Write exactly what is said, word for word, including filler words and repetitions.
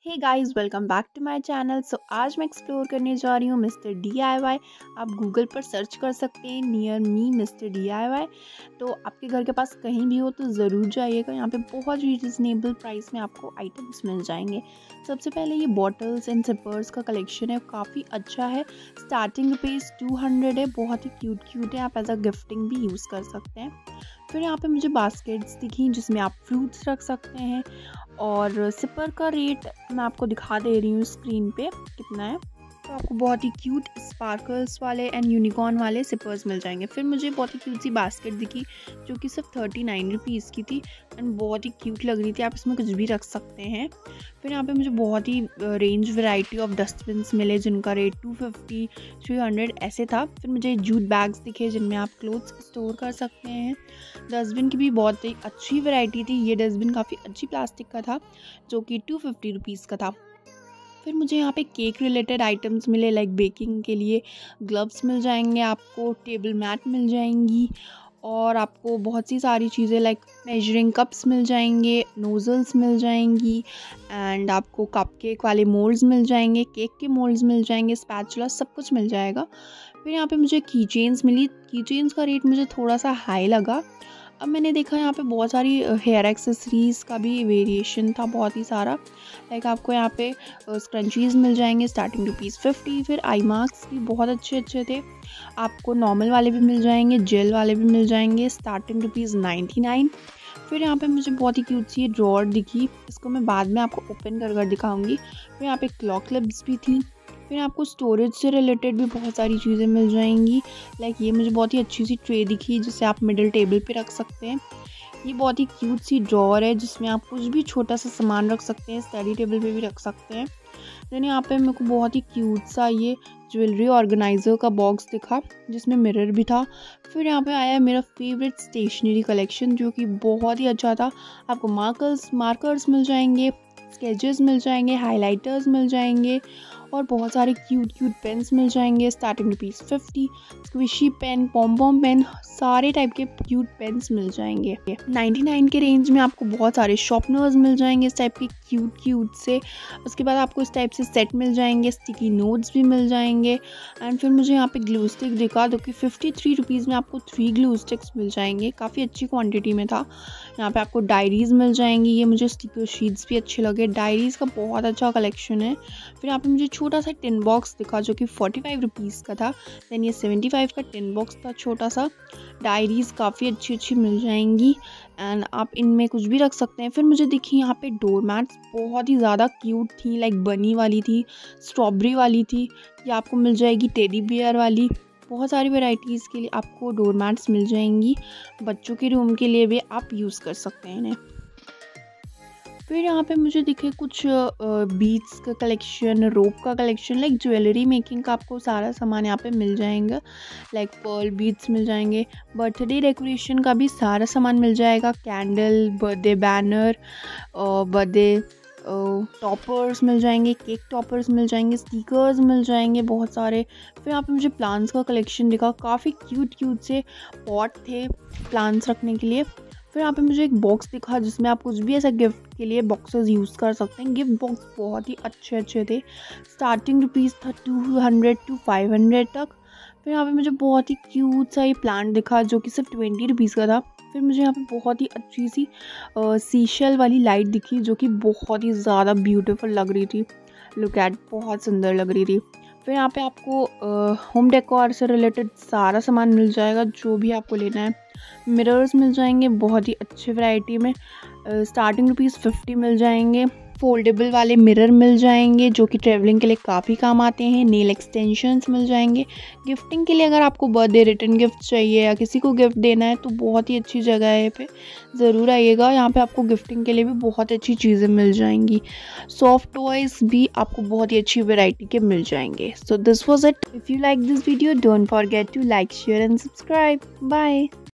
Hey guys, welcome back to my channel. So आज मैं explore करने जा रही हूँ मिस्टर डी आई वाई। आप गूगल पर सर्च कर सकते हैं near me mister D I Y. तो आपके घर के पास कहीं भी हो तो ज़रूर जाइएगा। यहाँ पे बहुत ही रिजनेबल प्राइस में आपको आइटम्स मिल जाएंगे। सबसे पहले ये बॉटल्स एंड सिपर्स का कलेक्शन है, काफ़ी अच्छा है। स्टार्टिंग रुपीज़ टू हंड्रेड है, बहुत ही क्यूट क्यूट है। आप एज अ गिफ्टिंग भी यूज़ कर सकते हैं। फिर यहाँ पे मुझे बास्केट्स दिखी जिसमें आप फ्रूट्स रख सकते हैं। और सिपर का रेट मैं आपको दिखा दे रही हूँ स्क्रीन पे कितना है। तो आपको बहुत ही क्यूट स्पार्कल्स वाले एंड यूनिकॉर्न वाले सिपर्स मिल जाएंगे। फिर मुझे बहुत ही क्यूट सी बास्केट दिखी जो कि सिर्फ थर्टी नाइन रुपीज़ की थी एंड बहुत ही क्यूट लग रही थी। आप इसमें कुछ भी रख सकते हैं। फिर यहाँ पे मुझे बहुत ही रेंज वैरायटी ऑफ डस्टबिन्स मिले जिनका rate two fifty three hundred ऐसे था। फिर मुझे जूट बैग्स दिखे जिनमें आप क्लोथ्स स्टोर कर सकते हैं। डस्टबिन की भी बहुत ही अच्छी वैरायटी थी। ये डस्टबिन काफ़ी अच्छी प्लास्टिक का था जो कि टू फिफ्टी रुपीज़ का था। फिर मुझे यहाँ पे केक रिलेटेड आइटम्स मिले, लाइक बेकिंग के लिए ग्लव्स मिल जाएंगे, आपको टेबल मैट मिल जाएंगी और आपको बहुत सी सारी चीज़ें लाइक मेजरिंग कप्स मिल जाएंगे, नोज़ल्स मिल जाएंगी एंड आपको कप केक वाले मोल्ड्स मिल जाएंगे, केक के मोल्ड्स मिल जाएंगे, स्पैचुला, सब कुछ मिल जाएगा। फिर यहाँ पे मुझे की चेन्स मिली। की चेन्स का रेट मुझे थोड़ा सा हाई लगा। अब मैंने देखा यहाँ पे बहुत सारी हेयर एक्सेसरीज़ का भी वेरिएशन था, बहुत ही सारा। लाइक आपको यहाँ पे स्क्रंचीज़ मिल जाएंगे स्टार्टिंग रुपीज़ फिफ्टी। फिर आई मास्क भी बहुत अच्छे अच्छे थे। आपको नॉर्मल वाले भी मिल जाएंगे, जेल वाले भी मिल जाएंगे स्टार्टिंग रुपीज़ नाइन्टी नाइन। फिर यहाँ पे मुझे बहुत ही क्यूट सी ड्रॉअर दिखी, इसको मैं बाद में आपको ओपन कर कर दिखाऊंगी। फिर यहाँ पे क्लॉक क्लिप्स भी थी। फिर आपको स्टोरेज से रिलेटेड भी बहुत सारी चीज़ें मिल जाएंगी। लाइक ये मुझे बहुत ही अच्छी सी ट्रे दिखी जिसे आप मिडिल टेबल पे रख सकते हैं। ये बहुत ही क्यूट सी ड्रॉअर है जिसमें आप कुछ भी छोटा सा सामान रख सकते हैं, स्टडी टेबल पे भी रख सकते हैं। देन यहाँ पे मेरे को बहुत ही क्यूट सा ये ज्वेलरी ऑर्गेनाइज़र का बॉक्स दिखा जिसमें मिरर भी था। फिर यहाँ पे आया मेरा फेवरेट स्टेशनरी कलेक्शन जो कि बहुत ही अच्छा था। आपको मार्कर्स मार्कर्स मिल जाएंगे, स्केचेस मिल जाएंगे, हाइलाइटर्स मिल जाएंगे और बहुत सारे क्यूट क्यूट पेन्स मिल जाएंगे starting rupees fifty. Squishy pen, pom pom pen, सारे टाइप के क्यूट पेन्स मिल जाएंगे। नाइन्टी नाइन के रेंज में आपको बहुत सारे शॉर्पनर्स मिल जाएंगे इस टाइप के क्यूट क्यूट से। उसके बाद आपको इस टाइप से सेट मिल जाएंगे, स्टिकी नोट्स भी मिल जाएंगे। एंड फिर मुझे यहाँ पे ग्लू स्टिक दिखा जो कि फिफ्टी थ्री रुपीज़ में आपको थ्री ग्लू स्टिक्स मिल जाएंगे, काफ़ी अच्छी क्वान्टिटी में था। यहाँ पे आपको डायरीज़ मिल जाएंगी। ये मुझे स्टिकर शीट्स भी अच्छे लगे, डायरीज़ का बहुत अच्छा कलेक्शन है। फिर यहाँ पे मुझे छोटा सा टिन बॉक्स दिखा जो कि फोर्टी फाइव रुपीज़ का था। दैन ये सेवेंटी फाइव का टिन बॉक्स था छोटा सा। डायरीज़ काफ़ी अच्छी अच्छी मिल जाएंगी एंड आप इनमें कुछ भी रख सकते हैं। फिर मुझे दिखी यहाँ पे डोर मैट्स, बहुत ही ज़्यादा क्यूट थी, लाइक बनी वाली थी, स्ट्रॉबेरी वाली थी। ये आपको मिल जाएगी टेडी बियर वाली। बहुत सारी वैरायटीज़ के लिए आपको डोर मैट्स मिल जाएंगी। बच्चों के रूम के लिए भी आप यूज़ कर सकते हैं इन्हें। फिर यहाँ पे मुझे दिखे कुछ बीड्स का कलेक्शन, रोप का कलेक्शन, लाइक ज्वेलरी मेकिंग का आपको सारा सामान यहाँ पे मिल जाएगा। लाइक पर्ल बीड्स मिल जाएंगे, बर्थडे डेकोरेशन का भी सारा सामान मिल जाएगा, candle, birthday banner, birthday toppers मिल जाएंगे, केक टॉपर्स मिल जाएंगे, स्टिकर्स मिल जाएंगे बहुत सारे। फिर यहाँ पे मुझे प्लांट्स का कलेक्शन दिखा, काफ़ी क्यूट क्यूट से पॉट थे प्लांट्स रखने के लिए। फिर यहाँ पे मुझे एक बॉक्स दिखा जिसमें आप कुछ भी ऐसा गिफ्ट के लिए बॉक्सेस यूज़ कर सकते हैं। गिफ्ट बॉक्स बहुत ही अच्छे अच्छे थे, स्टार्टिंग रुपीज़ था two hundred two five hundred तक। फिर यहाँ पे मुझे बहुत ही क्यूट सा ये प्लांट दिखा जो कि सिर्फ ट्वेंटी रुपीज़ का था। फिर मुझे यहाँ पे बहुत ही अच्छी सी सीशेल वाली लाइट दिखी जो कि बहुत ही ज़्यादा ब्यूटीफुल लग रही थी। लुक एट, बहुत सुंदर लग रही थी। फिर यहाँ पे आपको होम डेकोर से रिलेटेड सारा सामान मिल जाएगा जो भी आपको लेना है। मिरर्स मिल जाएंगे बहुत ही अच्छे वैरायटी में, स्टार्टिंग रुपीज़ फिफ्टी मिल जाएंगे। फोल्डेबल वाले मिरर मिल जाएंगे जो कि ट्रैवलिंग के लिए काफ़ी काम आते हैं। नेल एक्सटेंशंस मिल जाएंगे गिफ्टिंग के लिए। अगर आपको बर्थडे रिटर्न गिफ्ट चाहिए या किसी को गिफ्ट देना है तो बहुत ही अच्छी जगह है, पे ज़रूर आइएगा। यहाँ पे आपको गिफ्टिंग के लिए भी बहुत अच्छी चीज़ें मिल जाएंगी। सॉफ्ट टॉयज़ भी आपको बहुत ही अच्छी वैरायटी के मिल जाएंगे। So this was it. If you like this video don't forget to like, share and subscribe. Bye.